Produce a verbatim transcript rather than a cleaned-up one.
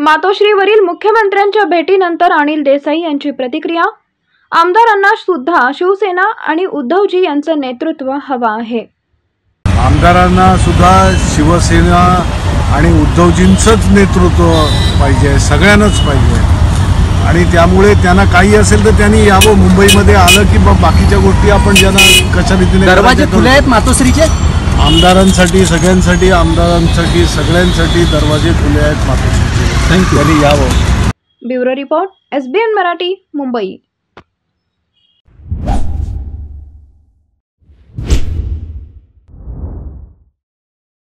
मातोश्रीवरील मुख्यमंत्र्यांच्या भेटीनंतर अनिल देसाई यांची प्रतिक्रिया। आमदारांना सुद्धा शिवसेना आणि उद्धवजी यांचं नेतृत्व हवं आहे। आमदारांना सुद्धा शिवसेना आणि उद्धवजींचंच नेतृत्व पाहिजे, सगळ्यांनाच पाहिजे। आणि त्यामुळे त्यांना काही असेल तर त्यांनी यावं, मुंबईमध्ये आलं की बाकीच्या गोष्टी आपण ज्यांना कशा रीतीने दरवाजे खुले आहेत मातोश्रीचे। आमदारांसाठी, सगळ्यांसाठी, आमदारांसाठी सगळ्यांसाठी दरवाजे खुले आहेत मातोश्रीचे। त्यांनी यावं। Bureau report, S B N Marathi, Mumbai.